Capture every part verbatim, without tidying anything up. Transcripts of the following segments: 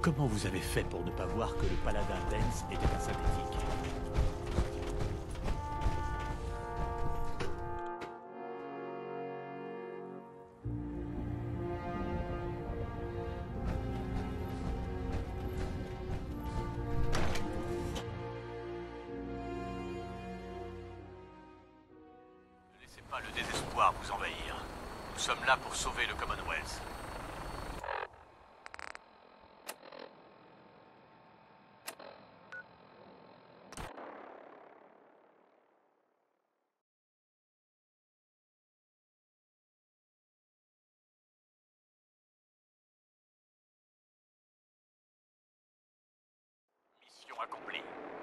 Comment vous avez fait pour ne pas voir que le paladin Dance était un synthétique? Ne laissez pas le désespoir vous envahir. Nous sommes là pour sauver le Commonwealth. Mission accomplie.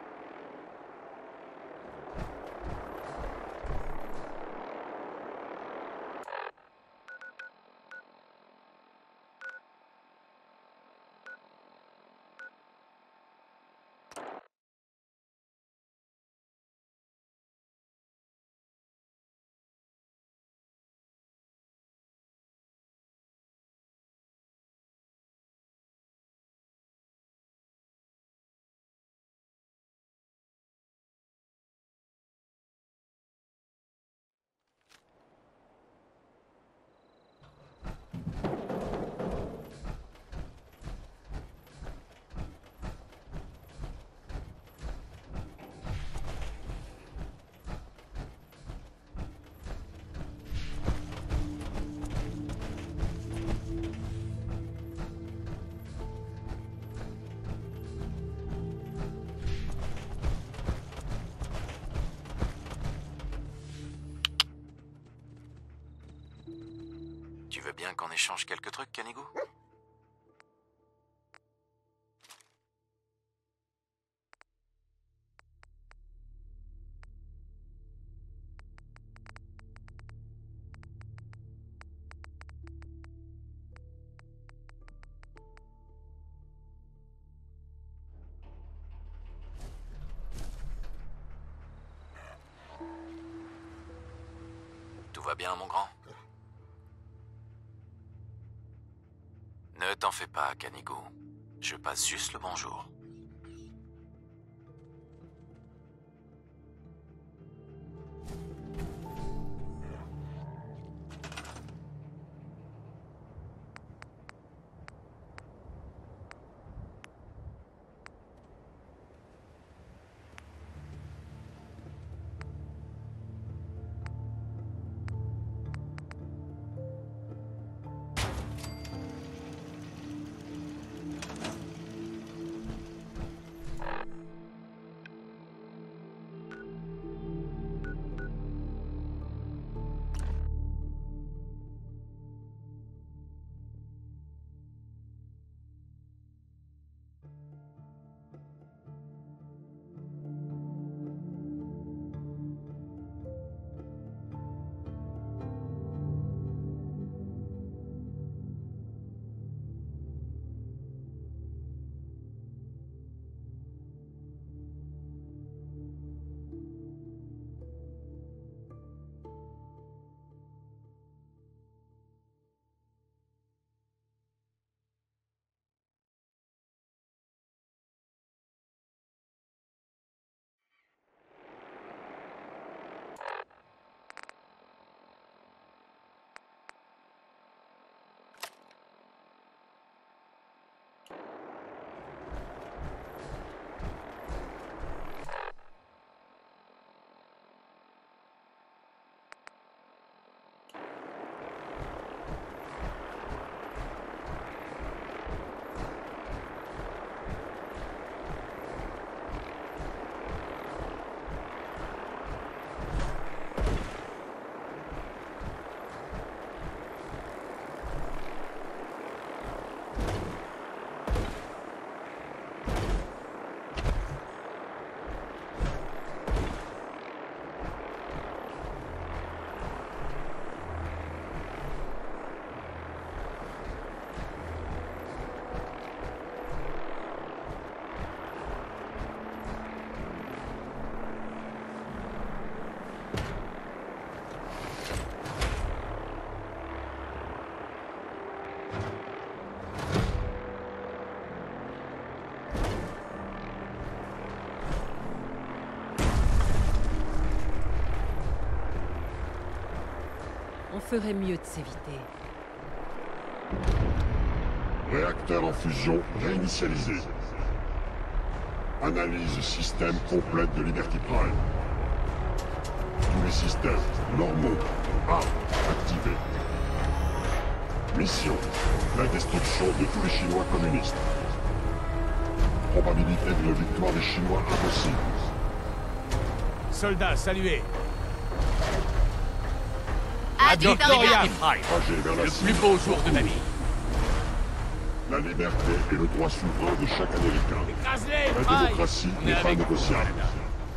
Tu veux bien qu'on échange quelques trucs, Kanigou? Tout va bien, mon grand? Ne t'en fais pas, Kanigou. Je passe juste le bonjour. On ferait mieux de s'éviter. Réacteur en fusion réinitialisé. Analyse système complète de Liberty Prime. Tous les systèmes normaux A activés. Mission, la destruction de tous les Chinois communistes. Probabilité de la victoire des Chinois impossible. Soldats, saluez. À Victoria Prime, Trajet vers la le cible. plus beau jour de ma vie. La liberté et le droit souverain de chaque Américain. Écrase-les, La Prime. démocratie On est n'est pas avec vous, négociable. Canada.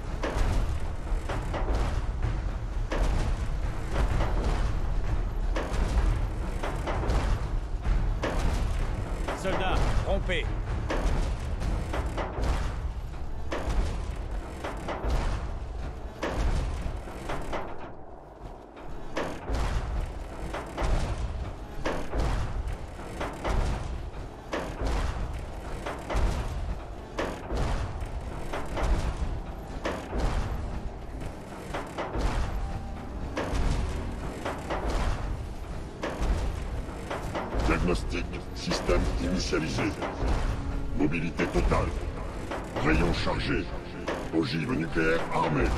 Soldats, rompez. Diagnostic, système initialisé. Mobilité totale. Rayon chargé. Ogive nucléaire armée.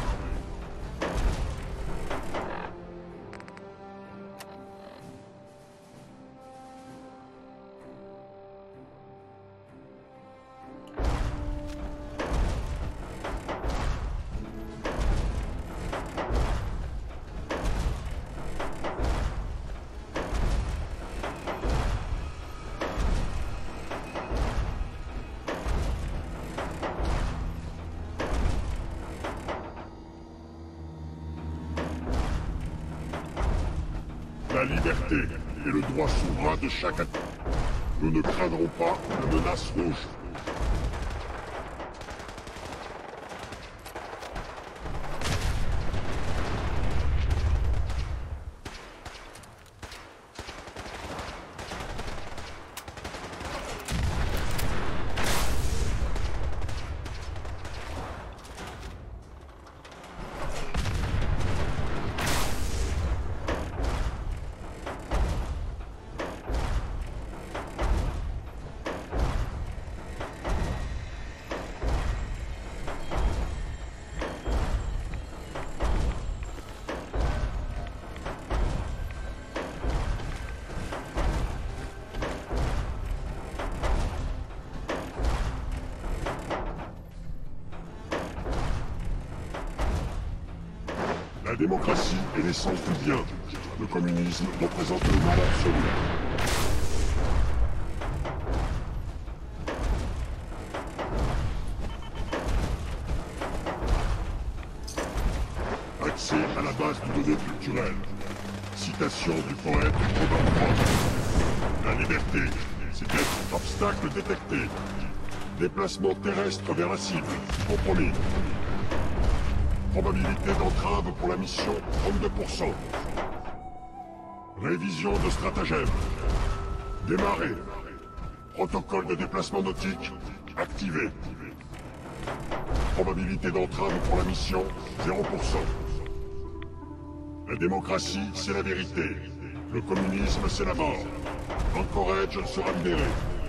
La liberté et le droit souverain de chaque... Nous ne craindrons pas la menace rouge. La démocratie est l'essence du bien. Le communisme représente le mal absolu. Accès à la base de données culturelles. Citation du poète Robert Frost. La liberté, c'est être obstacle détecté. Déplacement terrestre vers la cible. Compromis. Probabilité d'entrave pour la mission, trente-deux pour cent. Révision de stratagème. Démarrer. Protocole de déplacement nautique, activé. Probabilité d'entrave pour la mission, zéro pour cent. La démocratie, c'est la vérité. Le communisme, c'est la mort. Anchorage sera libéré.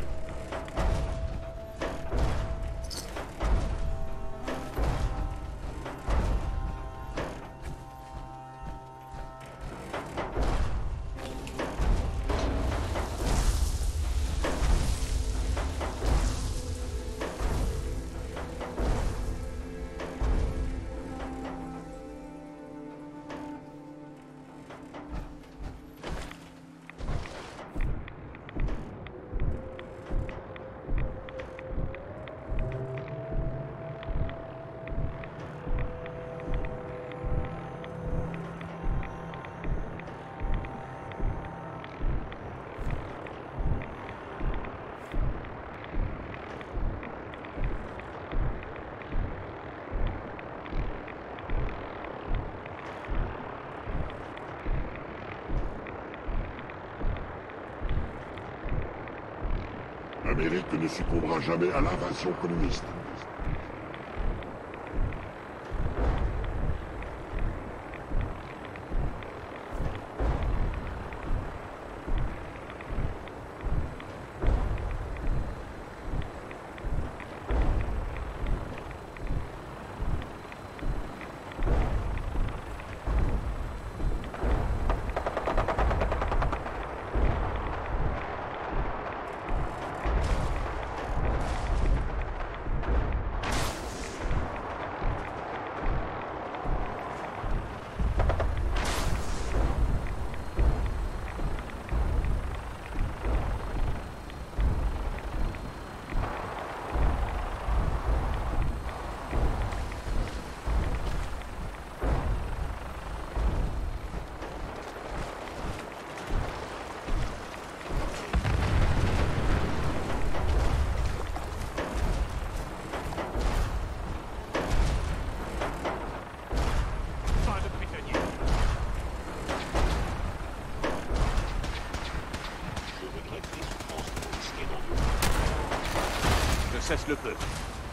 L'Amérique ne succombera jamais à l'invasion communiste. fasse le peu.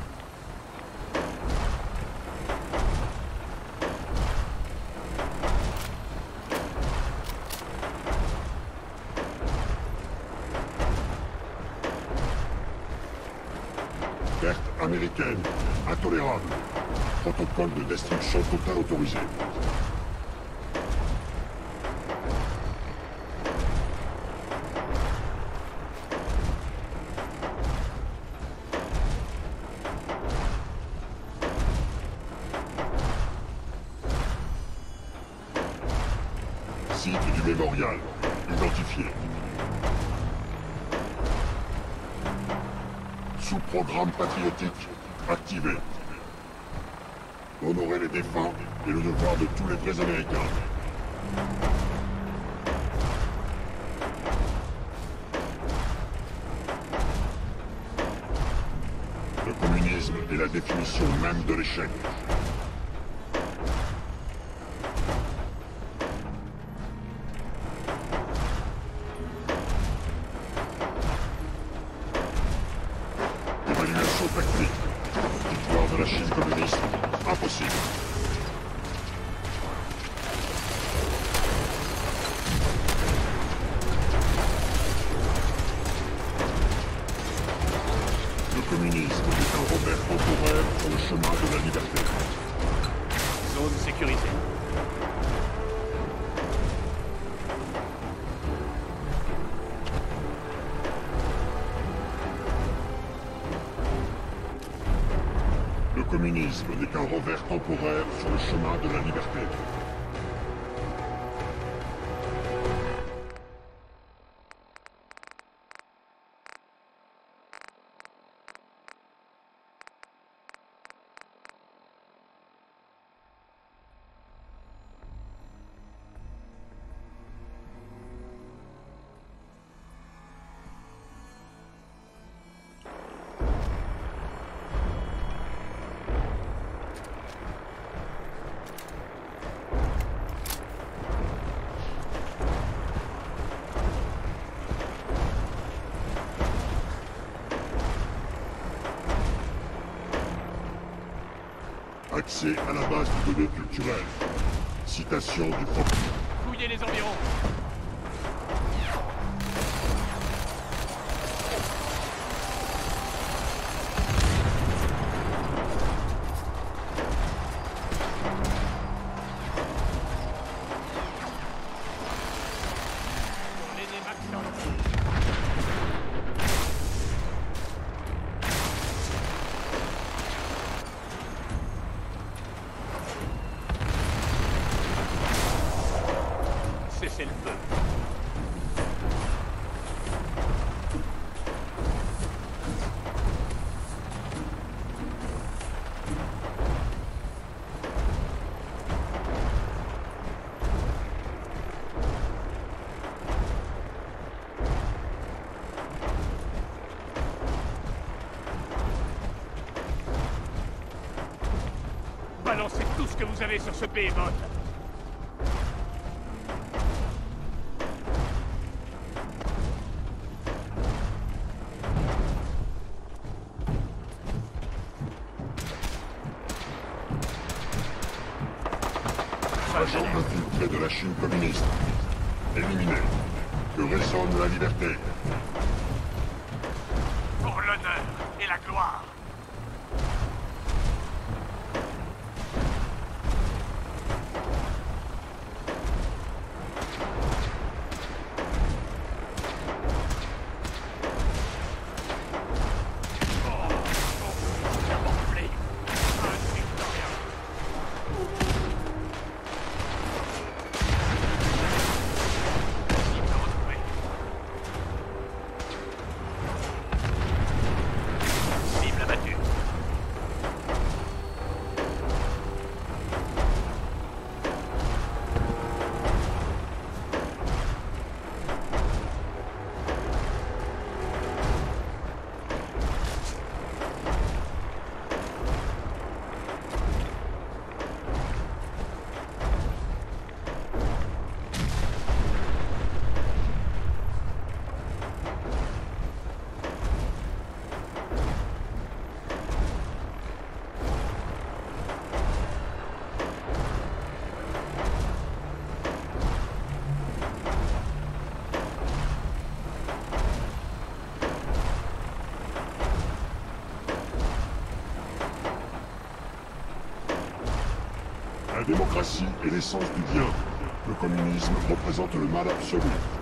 Perte américaine. Intolérable. Protocole de destruction totale autorisé. Site du mémorial. Identifié. Sous-programme patriotique. Activé. Honorer les défunts est le devoir de tous les vrais Américains. Le communisme est la définition même de l'échec. Évaluation tactique. Victoire de la Chine communiste. Impossible. Le communisme est un repère temporaire sur le chemin de la liberté. Zone sécurisée. Le communisme n'est qu'un revers temporaire sur le chemin de la liberté. Accès à la base de données culturelles. Citation du Focus. Fouillez les environs. Les Max dans le feu. Cessez le feu. Balancez tout ce que vous avez sur ce behemoth. Agent infiltré de la Chine communiste. Éliminé. Que résonne la liberté. Pour l'honneur et la gloire. démocratie est l'essence du bien. Le communisme représente le mal absolu.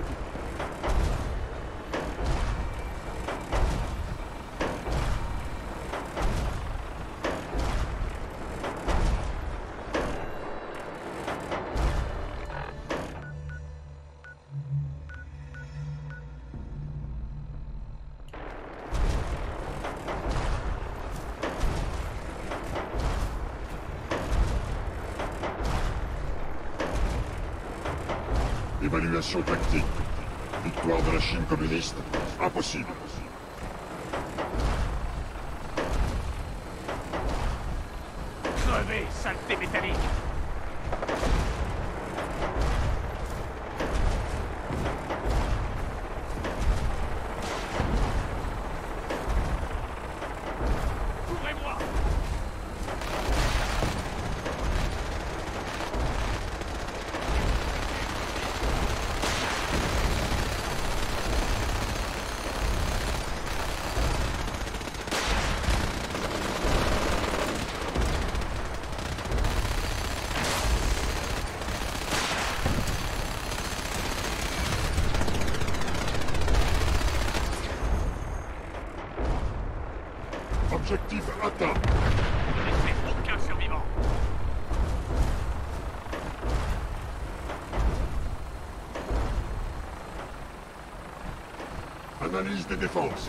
Évaluation tactique. Victoire de la Chine communiste, impossible. Crevez, saleté métallique! Ouvrez-moi! Objectif atteint. Ne laissez aucun survivant! Analyse des défenses.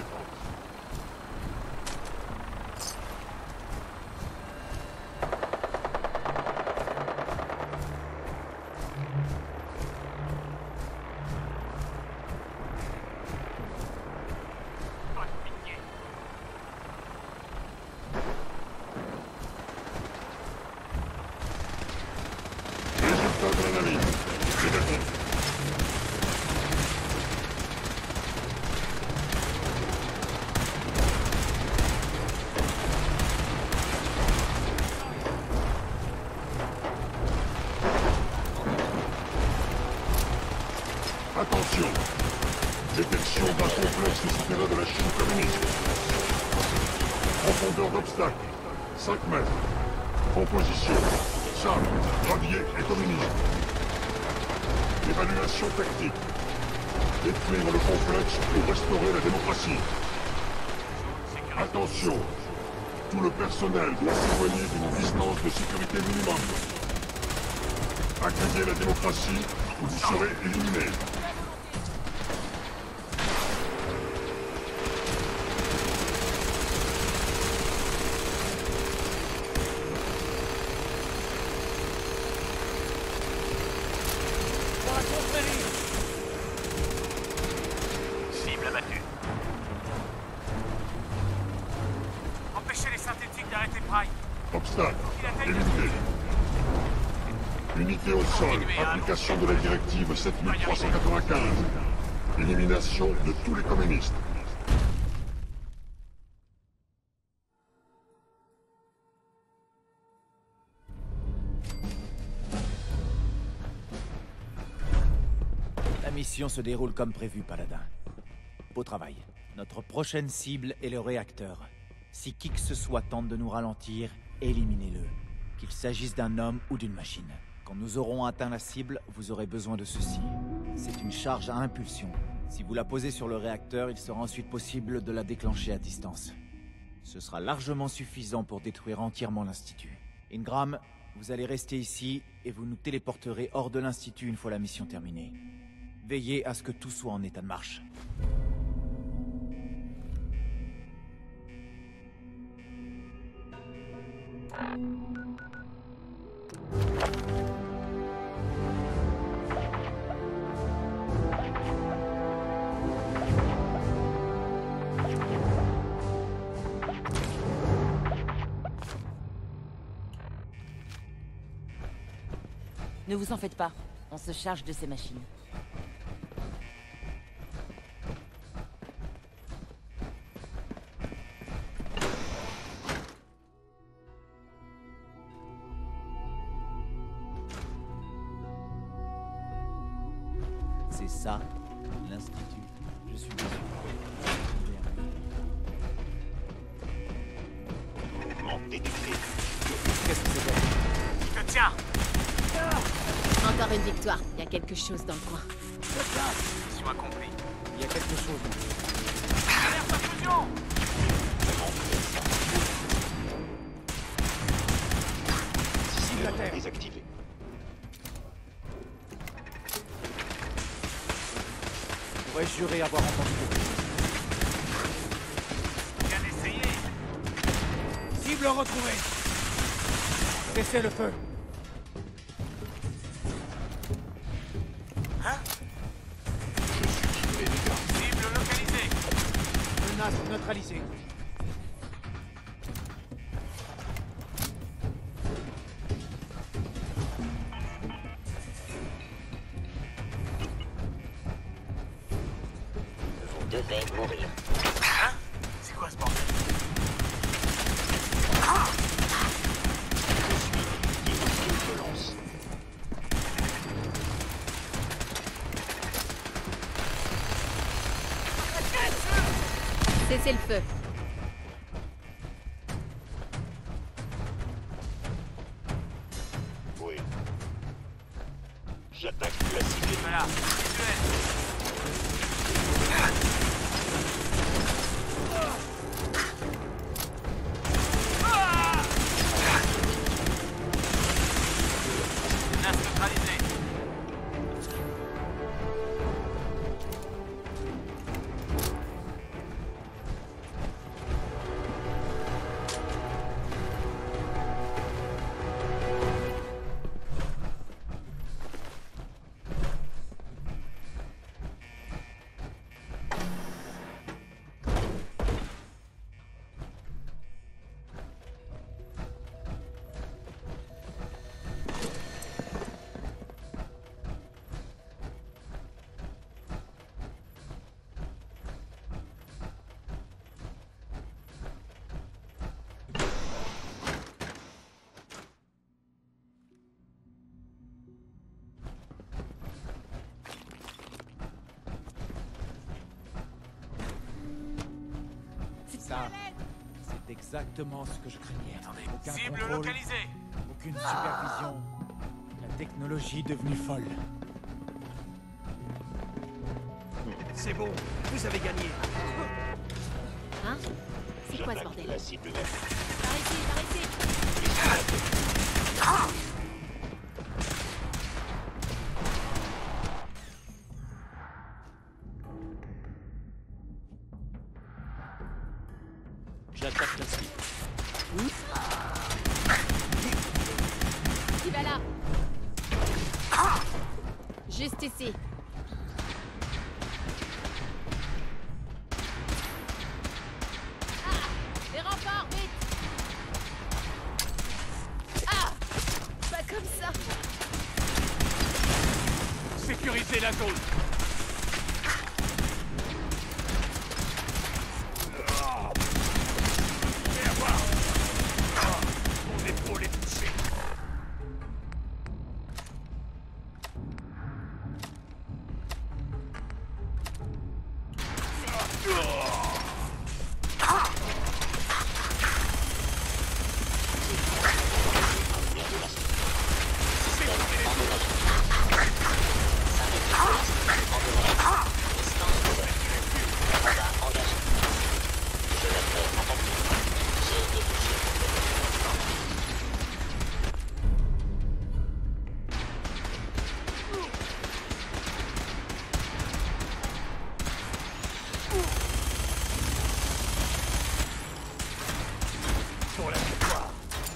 Pas de pitié! Résultat de l'analyse. Négatif. Attention. Détection d'un complexe souterrain de la Chine communiste. Profondeur d'obstacle. cinq mètres. Composition. Sable, gravier et communisme. Évaluation tactique. Détruire le complexe pour restaurer la démocratie. Attention. Tout le personnel doit s'éloigner d'une distance de sécurité minimum. Accueillez la démocratie ou vous serez éliminés. Cible abattue. Empêchez les synthétiques d'arrêter Prime. Obstacle. Éliminé. Unité au sol. Application de la directive sept mille trois cent quatre-vingt-quinze. Élimination de tous les communistes. La mission se déroule comme prévu, Paladin. Beau travail. Notre prochaine cible est le réacteur. Si qui que ce soit tente de nous ralentir, éliminez-le. Qu'il s'agisse d'un homme ou d'une machine. Quand nous aurons atteint la cible, vous aurez besoin de ceci. C'est une charge à impulsion. Si vous la posez sur le réacteur, il sera ensuite possible de la déclencher à distance. Ce sera largement suffisant pour détruire entièrement l'Institut. Ingram, vous allez rester ici et vous nous téléporterez hors de l'Institut une fois la mission terminée. Veillez à ce que tout soit en état de marche. Ne vous en faites pas, on se charge de ces machines. C'est ça, l'Institut. Je suis déçu. Mouvement détecté. Qu'est-ce que c'est? Je te tiens! Encore une victoire. Il y a quelque chose dans le coin. Mission accomplie. Il y a quelque chose. Alerte à fusion! Cible désactivé. Je pourrais jurer avoir entendu. Bien essayé! Cible retrouvée. Cessez le feu. Hein? Cible localisée! Menace neutralisée. Vous devez mourir. Hein? C'est quoi ce bordel? Violence. Cessez le feu. Oui. J'attaque la cible. Voilà, visuel! Menace neutralisée! Ça, c'est exactement ce que je craignais. Attendez, Aucun cible contrôle, localisée! aucune supervision. La technologie devenue folle. C'est bon, vous avez gagné. Hein? C'est quoi ce J'attaque bordel? la cible. Par ici, par ici. J'attaque la cible. Qui va là? Juste ici. Ah! Les remparts, vite! Ah! Pas comme ça! Sécurisez la zone! Et à voir! Mon épaule est touchée! Pour la victoire!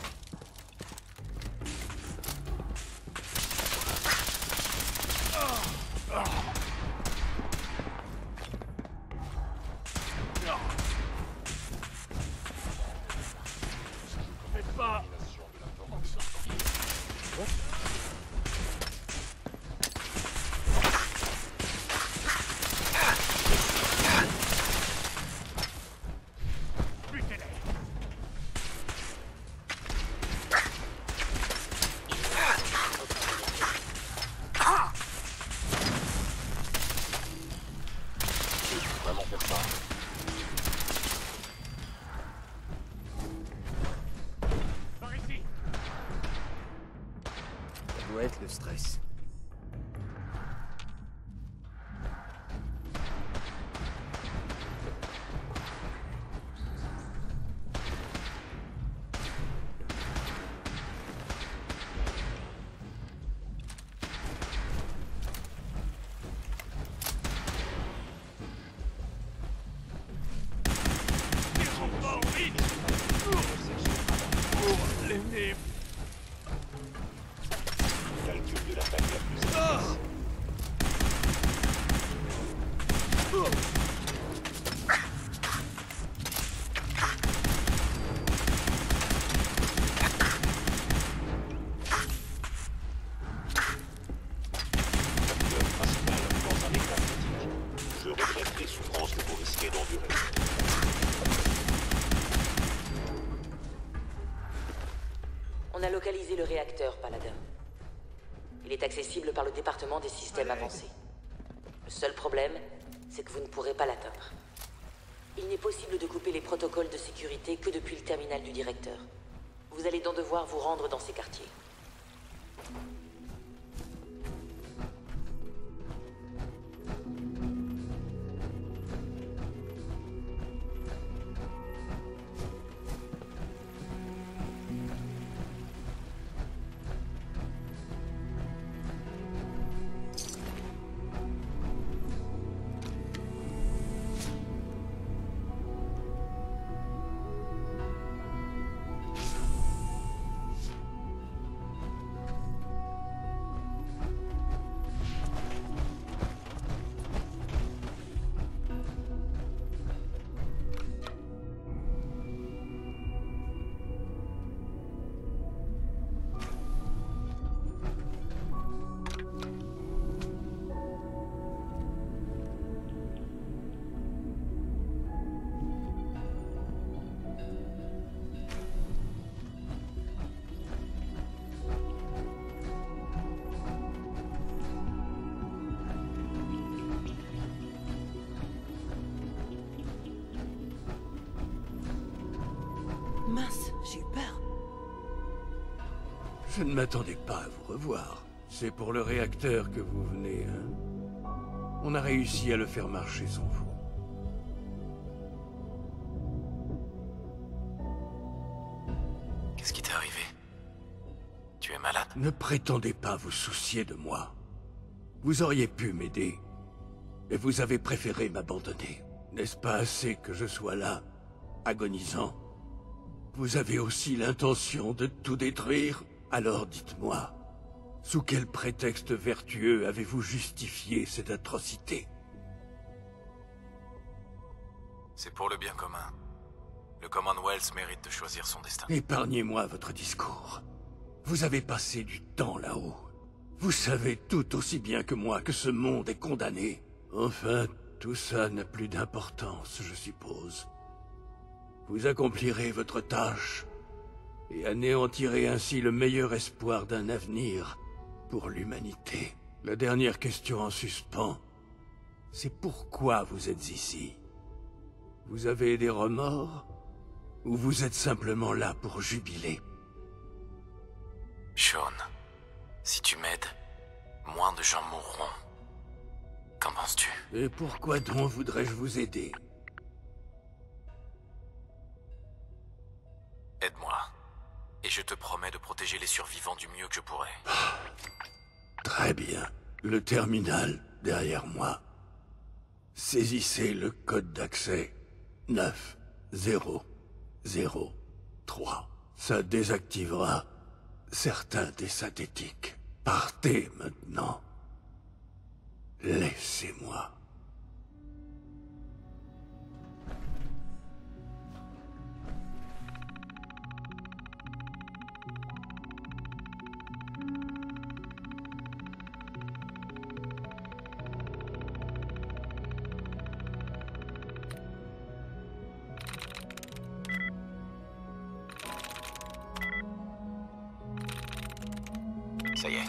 Mais pas m'en sortir. Butez-les. Vraiment faire ça. Par ici! Ça doit être le stress. nez. Calcul de l'attaque la plus efficace. Facteur principal dans un état critique. Je regrette les souffrances que vous risquez d'endurer. On a localisé le réacteur, Paladin. Il est accessible par le département des systèmes avancés. Le seul problème, c'est que vous ne pourrez pas l'atteindre. Il n'est possible de couper les protocoles de sécurité que depuis le terminal du directeur. Vous allez donc devoir vous rendre dans ces quartiers. Mince, j'ai eu peur. Je ne m'attendais pas à vous revoir. C'est pour le réacteur que vous venez, hein? On a réussi à le faire marcher sans vous. Qu'est-ce qui t'est arrivé? Tu es malade? Ne prétendez pas vous soucier de moi. Vous auriez pu m'aider. Et vous avez préféré m'abandonner. N'est-ce pas assez que je sois là, agonisant? Vous avez aussi l'intention de tout détruire? Alors dites-moi, sous quel prétexte vertueux avez-vous justifié cette atrocité? C'est pour le bien commun. Le Commonwealth mérite de choisir son destin. Épargnez-moi votre discours. Vous avez passé du temps là-haut. Vous savez tout aussi bien que moi que ce monde est condamné. Enfin, tout ça n'a plus d'importance, je suppose. Vous accomplirez votre tâche et anéantirez ainsi le meilleur espoir d'un avenir pour l'humanité. La dernière question en suspens, c'est pourquoi vous êtes ici? Vous avez des remords? Ou vous êtes simplement là pour jubiler? Sean, si tu m'aides, moins de gens mourront. Qu'en penses-tu? Et pourquoi donc voudrais-je vous aider? Aide-moi, et je te promets de protéger les survivants du mieux que je pourrai. Très bien. Le terminal, derrière moi. Saisissez le code d'accès neuf zéro zéro trois. Ça désactivera certains des synthétiques. Partez maintenant. Laissez-moi. Ça y est.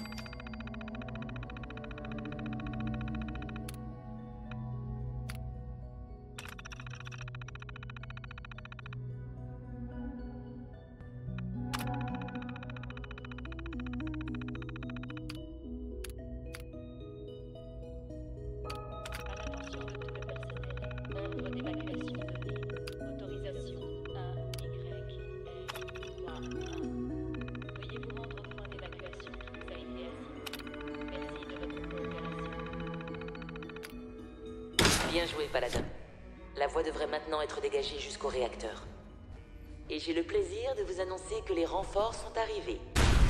Bien joué, Paladin. La voie devrait maintenant être dégagée jusqu'au réacteur. et j'ai le plaisir de vous annoncer que les renforts sont arrivés.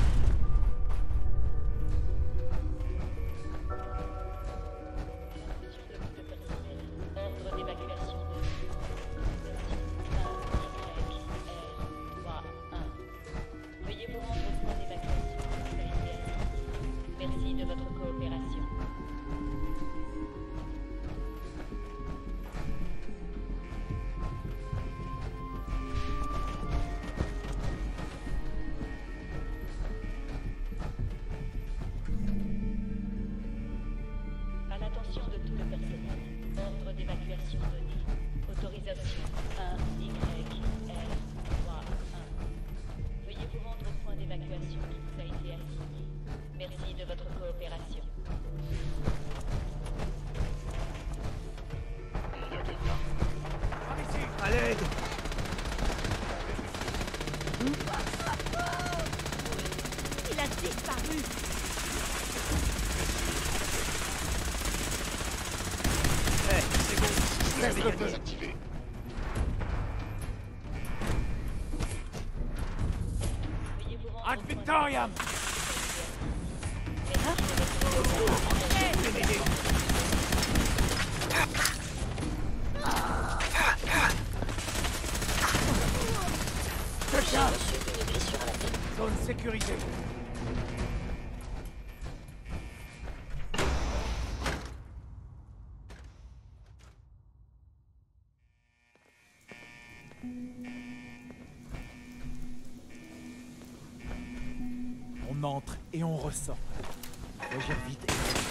Ordre d'évacuation. Veuillez vous rendre au point d'évacuation. Merci de votre coopération. À l'attention de tout le personnel, ordre d'évacuation donné. Autorisation un Y R trois un. Veuillez vous rendre au point d'évacuation qui vous a été assigné. Merci de votre coopération. Il y a quelqu'un. À l'aide! Il a disparu. Réveilleur désactivé. Veuillez vous rendre Ad au point Victoriam! Zone sécurisée. On entre et on ressort. Regère vite.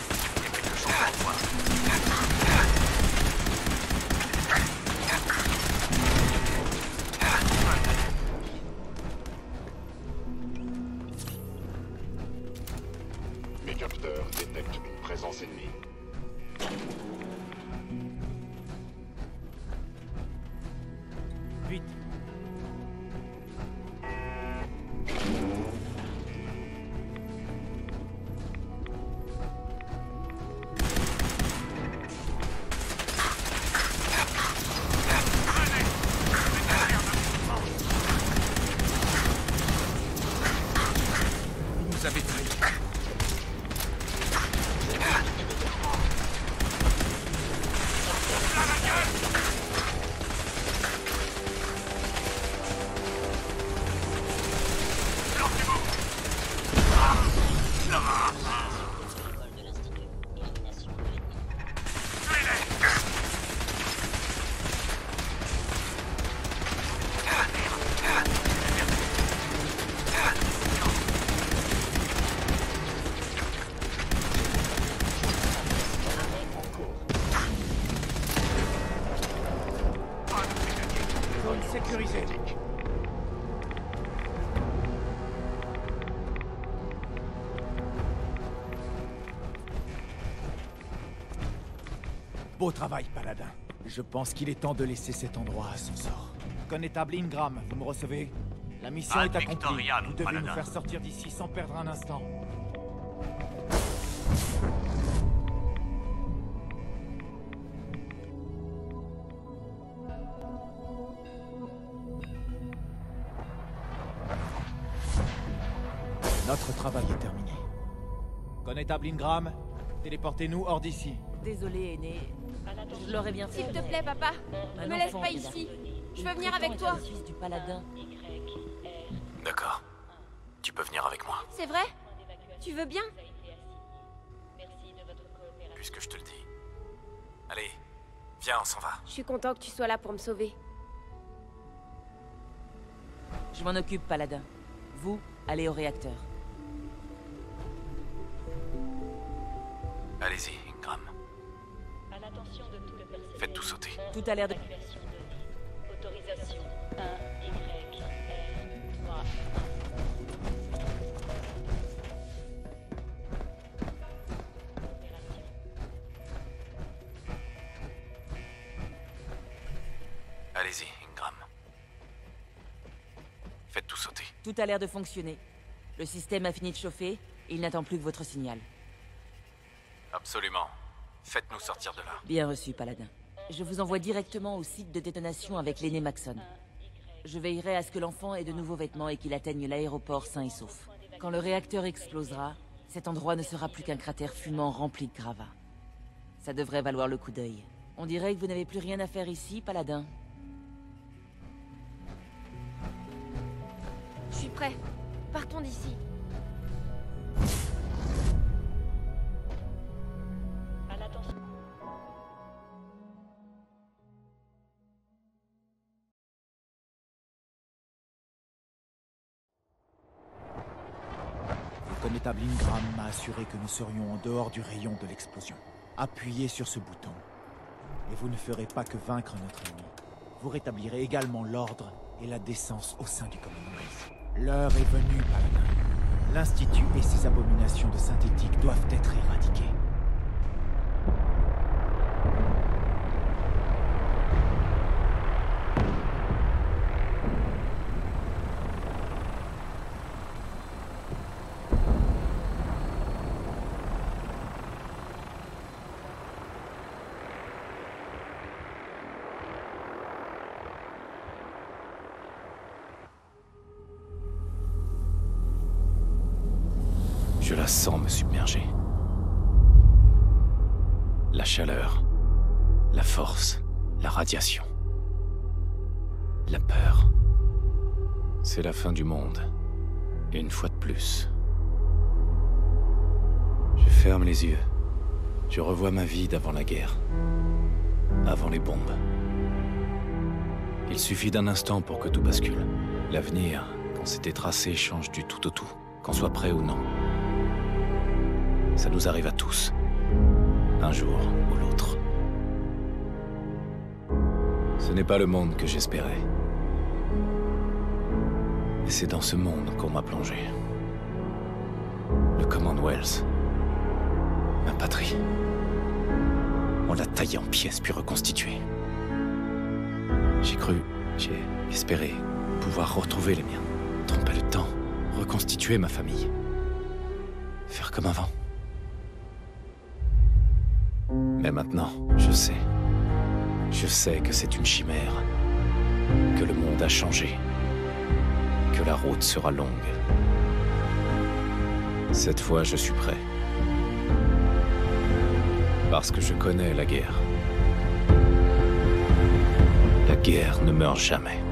Mes capteurs détectent une présence ennemie. Vite. Vous avez trahi. Zone sécurisée. Beau travail, Paladin. Je pense qu'il est temps de laisser cet endroit à son sort. Connétable Ingram, vous me recevez? La mission Ad est accomplie. Victoriam, Vous devez Paladin. nous faire sortir d'ici sans perdre un instant. Notre travail est terminé. Connétable Ingram, téléportez-nous hors d'ici. Désolé, aîné. Je l'aurais bien fait. S'il te plaît, papa. Un Me laisse enfant pas qui ici. l'a- Je veux venir Il avec prétend toi. être le fils du paladin. D'accord. Tu peux venir avec moi, C'est vrai? Tu veux bien? Merci de votre coopération. puisque je te le dis. Allez, viens, on s'en va. Je suis content que tu sois là pour me sauver. Je m'en occupe, paladin. Vous, allez au réacteur. Allez-y, Ingram. À l'attention de tout le personnel. Faites tout sauter. Tout a l'air de... Évacuation donnée. Autorisation un Y R trois Opération. Allez-y, Ingram. Faites tout sauter. Tout a l'air de fonctionner. Le système a fini de chauffer, et il n'attend plus que votre signal. Absolument. Faites-nous sortir de là. Bien reçu, paladin. Je vous envoie directement au site de détonation avec l'aîné Maxon. Je veillerai à ce que l'enfant ait de nouveaux vêtements et qu'il atteigne l'aéroport sain et sauf. Quand le réacteur explosera, cet endroit ne sera plus qu'un cratère fumant rempli de gravats. Ça devrait valoir le coup d'œil. On dirait que vous n'avez plus rien à faire ici, Paladin. Je suis prêt. Partons d'ici. À l'attention. Le connétable Ingram m'a assuré que nous serions en dehors du rayon de l'explosion. Appuyez sur ce bouton. Et vous ne ferez pas que vaincre notre ennemi. Vous rétablirez également l'ordre et la décence au sein du Commonwealth. L'heure est venue, Paladin. L'Institut et ses abominations de synthétique doivent être éradiquées. Je la sens me submerger. La chaleur, la force, la radiation, la peur. C'est la fin du monde, une fois de plus. Je ferme les yeux. Je revois ma vie d'avant la guerre, avant les bombes. Il suffit d'un instant pour que tout bascule. L'avenir, quand c'était tracé, change du tout au tout, qu'on soit prêt ou non. Ça nous arrive à tous, un jour ou l'autre. Ce n'est pas le monde que j'espérais. Mais c'est dans ce monde qu'on m'a plongé. Le Commonwealth. Ma patrie. On l'a taillé en pièces puis reconstitué. J'ai cru, j'ai espéré pouvoir retrouver les miens. Tromper le temps, reconstituer ma famille. Faire comme avant. Mais maintenant, je sais. Je sais que c'est une chimère. Que le monde a changé. Que la route sera longue. Cette fois, je suis prêt. Parce que je connais la guerre. La guerre ne meurt jamais.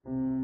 Thank you.